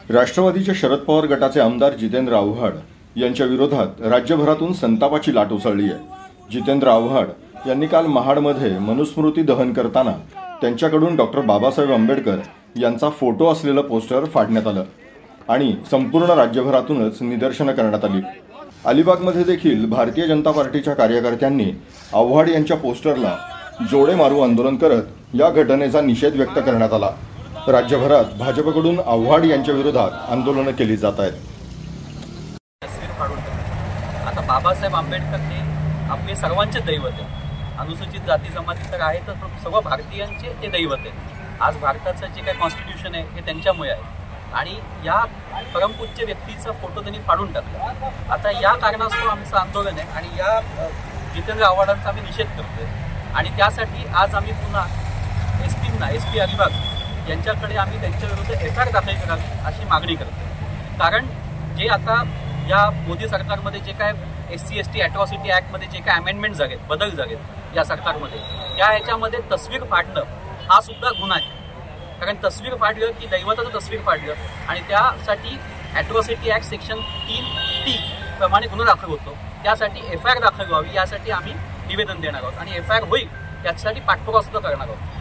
राष्ट्रवादीचे शरद पवार गटाचे आमदार जितेंद्र आव्हाड यांच्या विरोधात राज्यभरातून संतापाची लाट उसळली आहे। जितेंद्र आव्हाड यांनी काल महाडमध्ये मनुस्मृती दहन करताना त्यांच्याकडून डॉक्टर बाबासाहेब आंबेडकर यांचा फोटो असलेलं पोस्टर फाडण्यात आलं आणि संपूर्ण राज्यभरातूनच निदर्शनं करण्यात आली। अलिबागमध्ये देखील भारतीय जनता पार्टीच्या कार्यकर्त्यांनी आव्हाड यांच्या पोस्टरला जोडे मारू आंदोलन करत या घटनेचा निषेध व्यक्त करण्यात आला। राज्यभरात भाजपकडून आव्हाड यांच्या विरोधात आंदोलनं केली जात आहेत। आता बाबासाहेब आंबेडकर हे आपले सर्वांचे दैवत आहे। अनुसूचित जाती जमाती तर आहे, तर सर्व भारतीयांचे ते दैवत आहे। आज भारताचं जे काही कॉन्स्टिट्यूशन आहे हे त्यांच्यामुळे आहे आणि या परमपूज्य व्यक्तीचा फोटो त्यांनी फाडून टाकला। आता या कारणास्तव आमचं आंदोलन आहे आणि या जितेंद्र आव्हाडांचा आम्ही निषेध करतोय आणि त्यासाठी आज आम्ही पुन्हा एसपी अलिबाग यांच्याकडे आम्ही त्यांच्याविरुद्ध FIR दाखल करावी अशी मागणी करतो। कारण जे आता या मोदी सरकारमध्ये जे काय SC ST ॲट्रॉसिटी ॲक्टमध्ये जे काय अमेंडमेंट झालेत, बदल झालेत या सरकारमध्ये, त्या ह्याच्यामध्ये तस्वीर फाडणं हा सुद्धा गुन्हा आहे। कारण तस्वीर फाडलं की दैवताचं तस्वीर फाडलं आणि त्यासाठी ॲट्रॉसिटी ॲक्ट सेक्शन 3T प्रमाणे गुन्हा दाखल होतो। त्यासाठी FIR दाखल व्हावी यासाठी आम्ही निवेदन देणार आहोत आणि FIR होईल याच्यासाठी पाठपुरावा सुद्धा करणार आहोत।